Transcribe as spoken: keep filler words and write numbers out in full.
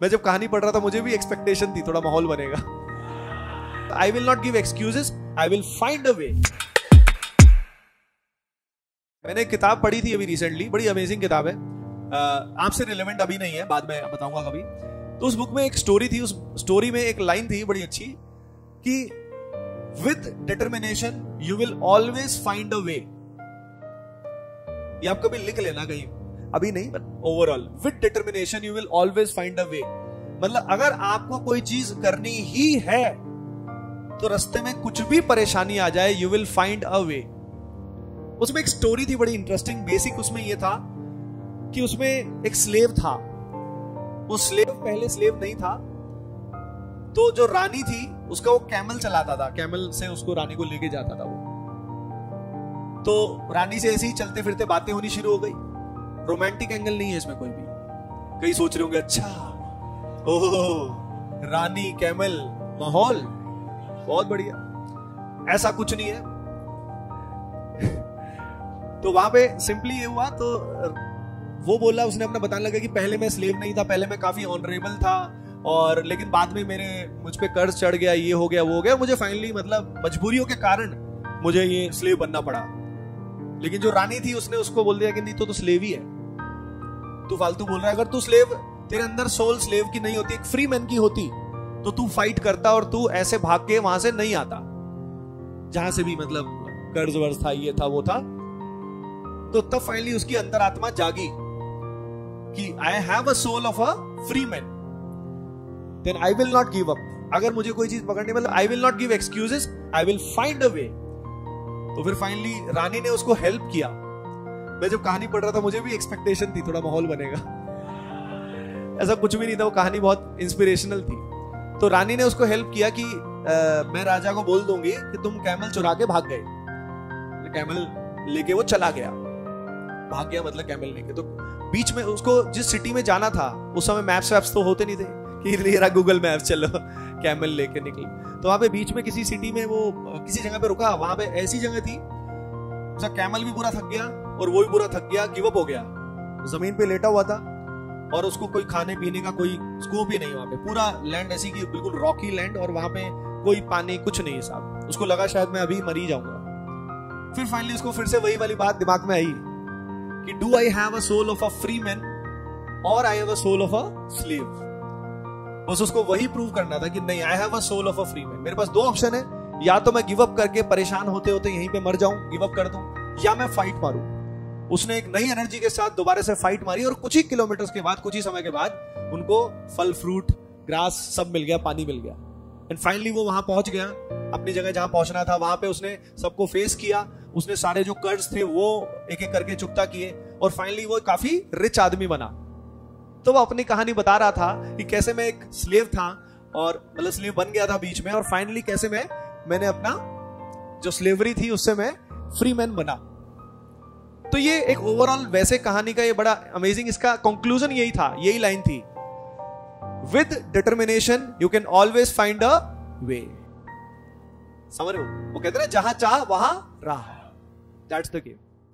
मैं जब कहानी पढ़ रहा था मुझे भी एक्सपेक्टेशन थी थोड़ा माहौल बनेगा। I will not give excuses, I will find a way. मैंने एक किताब पढ़ी थी अभी रिसेंटली, बड़ी अमेजिंग किताब है, आपसे रिलेवेंट अभी नहीं है, बाद में बताऊंगा कभी। तो उस बुक में एक स्टोरी थी, उस स्टोरी में एक लाइन थी बड़ी अच्छी कि with determination you will always find a way. ये आप कभी लिख लेना कहीं, अभी नहीं but overall, with determination you will always find a way. मतलब अगर आपको कोई चीज करनी ही है तो रास्ते में कुछ भी परेशानी आ जाए, you will find a way. उसमें एक स्टोरी थी बड़ी इंटरेस्टिंग। बेसिक उसमें यह था कि उसमें एक स्लेव था। वो स्लेव पहले स्लेव नहीं था, तो जो रानी थी उसका वो कैमल चलाता था, कैमल से उसको रानी को लेके जाता था वो। तो रानी से ऐसे ही चलते फिरते बातें होनी शुरू हो गई। रोमांटिक एंगल नहीं है इसमें कोई भी। कई सोच रहे होंगे अच्छा ओह रानी कैमल माहौल बहुत बढ़िया, ऐसा कुछ नहीं है। तो वहां पे सिंपली ये हुआ, तो वो बोला, उसने अपना बताने लगा कि पहले मैं स्लेव नहीं था, पहले मैं काफी ऑनरेबल था, और लेकिन बाद में मेरे मुझ पे कर्ज चढ़ गया, ये हो गया वो हो गया, मुझे फाइनली मतलब मजबूरियों के कारण मुझे ये स्लेव बनना पड़ा। लेकिन जो रानी थी उसने उसको बोल दिया कि नहीं तो, तो स्लेव ही है, तू फालतू बोल रहा है। अगर तू स्लेव, तेरे अंदर सोल स्लेव की नहीं होती, एक फ्री मैन की होती, तो तू फाइट करता और तू ऐसे भाग के वहां से नहीं आता जहां से भी मतलब कर्ज वर्ज था, ये था वो था। तो तब फाइनली उसकी अंतरात्मा जागी कि I have a soul of a free man, then I will not give up. अगर मुझे कोई चीज पकड़नी, मतलब I will not give excuses, I will find a way. तो फिर फाइनली रानी ने उसको हेल्प किया। मैं जब कहानी पढ़ रहा था मुझे भी एक्सपेक्टेशन थी थोड़ा माहौल बनेगा, ऐसा कुछ भी नहीं था, वो कहानी बहुत इंस्पिरेशनल थी। तो रानी ने उसको हेल्प किया कि आ, मैं राजा को बोल दूंगी कि तुम कैमल चुरा के भाग गए। कैमल लेके वो चला गया, भाग गया मतलब कैमल लेके। तो बीच में उसको जिस सिटी में जाना था, उस समय मैप्स वैप्स तो होते नहीं थे कि ये रहा गूगल मैप्स, चलो कैमल लेके निकले। तो वहां पे बीच में किसी सिटी में वो किसी जगह पे रुका। वहां पे ऐसी जगह थी, उसका कैमल भी पूरा थक गया और वो भी पूरा थक गया, गिव अप हो गया, जमीन पे लेटा हुआ था और उसको कोई खाने पीने का कोई स्कोप ही नहीं। वहां पे पूरा लैंड ऐसी की बिल्कुल रॉकी लैंड, और वहां पे कोई पानी कुछ नहीं साहब। उसको लगा शायद मैं अभी मर ही जाऊंगा। फिर फाइनली उसको फिर से वही वाली बात दिमाग में आई कि do I have a soul of a free man और I have a soul of a slave. बस उसको वही प्रूव करना था कि नहीं, I have a soul of a free man. मेरे पास दो ऑप्शन है, या तो मैं गिव अप करके परेशान होते होते यहीं पे मर जाऊं, गिव अप कर दूं, या मैं फाइट मारूं। उसने एक नई एनर्जी के साथ दोबारा से फाइट मारी, और कुछ ही किलोमीटर्स के बाद, कुछ ही समय के बाद उनको फल फ्रूट ग्रास सब मिल गया, पानी मिल गया। एंड फाइनली वो वहां पहुंच गया अपनी जगह जहां पहुंचना था। वहां पे उसने सबको फेस किया, उसने सारे जो कर्ज थे वो एक एक करके चुकता किए, और फाइनली वो काफी रिच आदमी बना। तो वो अपनी कहानी बता रहा था कि कैसे मैं एक स्लेव था और मतलब स्लेव बन गया था बीच में, और फाइनली कैसे मैं मैंने अपना जो स्लेवरी थी उससे मैं फ्री मैन बना। तो ये एक ओवरऑल वैसे कहानी का ये बड़ा अमेजिंग, इसका कंक्लूजन यही था, यही लाइन थी, with determination you can always find a way. समझ रहे हो? वो कहते हैं जहां चाह वहां राह। That's the game.